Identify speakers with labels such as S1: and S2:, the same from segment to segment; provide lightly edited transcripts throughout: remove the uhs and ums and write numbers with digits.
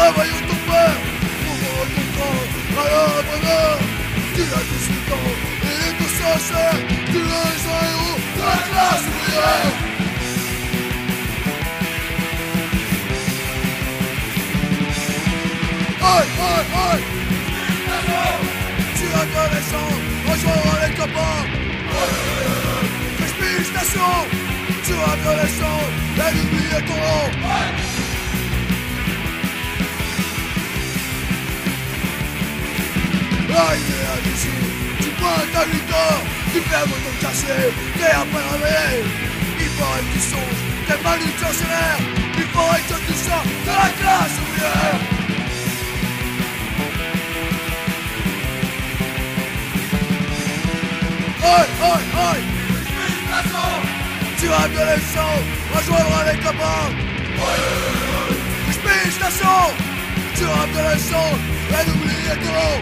S1: travaillons ton père, pour ton camp, à la bonheur. Tu as 18 ans, et les deux sincères, tu es un héros de la classe ouvrière. Aïe, aïe, aïe. Tu es adolescent, rejoins les copains. Félicitations, tu es adolescent, et n'oubliez ton nom. Arrivé à l'issue, tu pointes à 8 heures, tu fais ton cachet, t'es à peine réveillé. Il faudrait que tu songes, t'es manutentionnaire, il faudrait que tu sortes de la classe ouvrière. Aïe, aïe, aïe. Tu es adolescent, rejoindras les copains. Félicitations, tu es adolescent, et n'oubliez ton nom.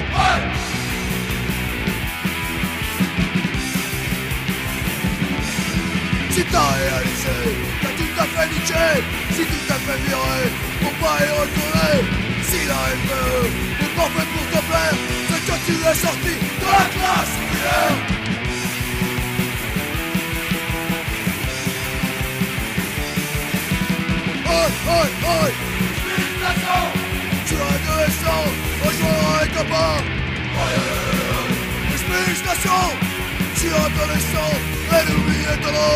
S1: Si t'as réalisé, t'as tout à fait niqué. Si tout à fait viré, faut pas y retourner. Si la FE n'est pas fait pour te plaire, c'est que tu es sorti de la classe ouvrière. Aïe, aïe, aïe. Tu es adolescent, rejoindras les copains. Félicitations, tu es adolescent, et n'oubliez ton nom.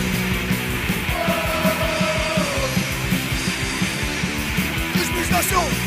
S1: Félicitations.